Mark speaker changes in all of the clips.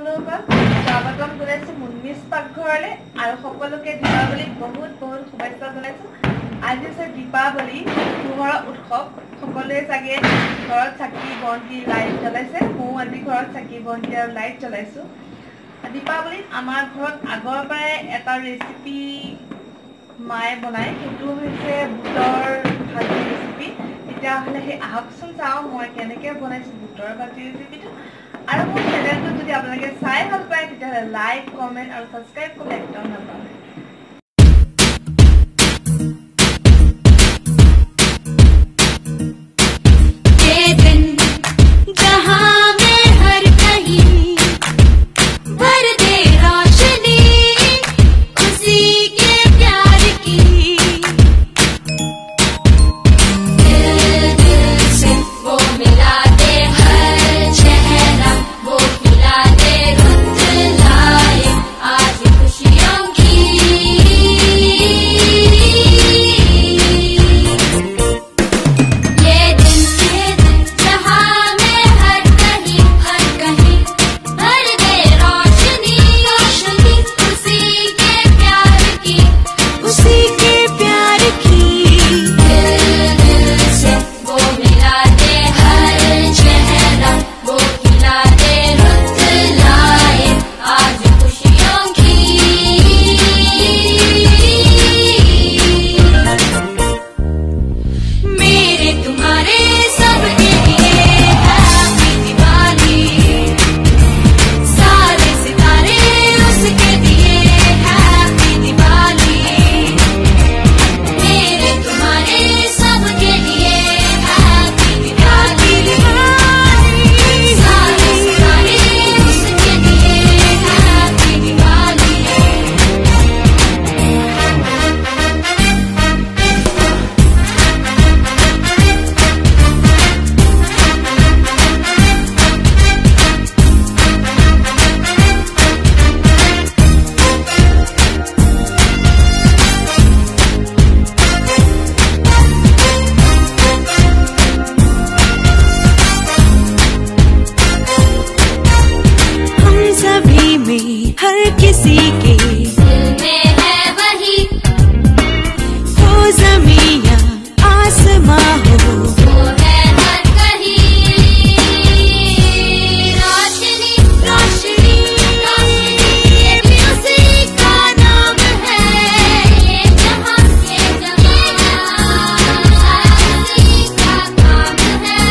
Speaker 1: ফালৰ পৰা স্বাগতম জনাইছো মুনমিছ পাকঘৰলৈ আৰু সকলোকে দীপাৱলীৰ বহুত বহুত শুভেচ্ছা জনাইছো। আজি হৈছে দীপাৱলী পোহৰৰ উৎসৱ। সকলোৱে চাগে ঘৰত চাকি বন্তি লাইট জ্বলাইছে। ময়ো আজি ঘৰত চাকি বন্তি আৰু লাইট জ্বলাইছো। দীপাৱলীত আমাৰ ঘৰত আগৰ পৰাই এটা ৰেচিপি মায়ে বনায়, সেইটো হৈছে বুটৰ ভাজি ৰেচিপি। তেতিয়াহ'লে সেই আহকচোন চাওঁ মই কেনেকৈ বনাইছোঁ বুটৰ ভাজি ৰেচিপিটো। আৰু মোৰ চেনেলটো যদি আপোনালোকে চাই ভাল পায় তেতিয়াহ'লে লাইক কমেণ্ট আৰু ছাবস্ক্ৰাইব কৰিবলৈ একদম নাপাহৰিব।
Speaker 2: हर किसी के दिल में है वही, हो ज़मीं या आसमां हो, वो है हर कहीं रोशनी रोशनी रोशनी, ये भी उसी का नाम है। ये जहां उसी का काम है।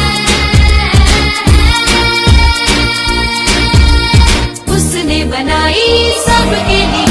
Speaker 2: उसने बनाई सबके लिए